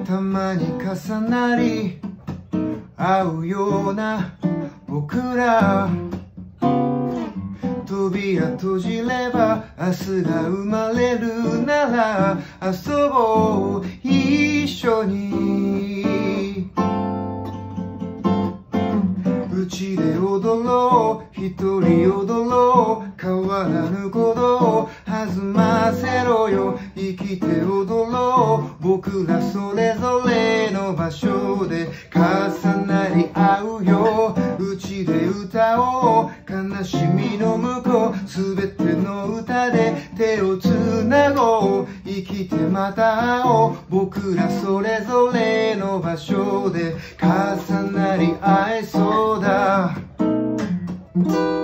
たまに重なり合うような僕ら、扉閉じれば明日が生まれるなら遊ぼう一緒に。うちで踊ろう一人踊ろう変わらぬことを弾ませろよ。生きて踊ろう僕らそれぞれの場所で重なり合うよ。うちで歌おう悲しみの向こうすべての歌で手をつなごう。生きてまた会おう僕らそれぞれの場所で重なり合えそうだ。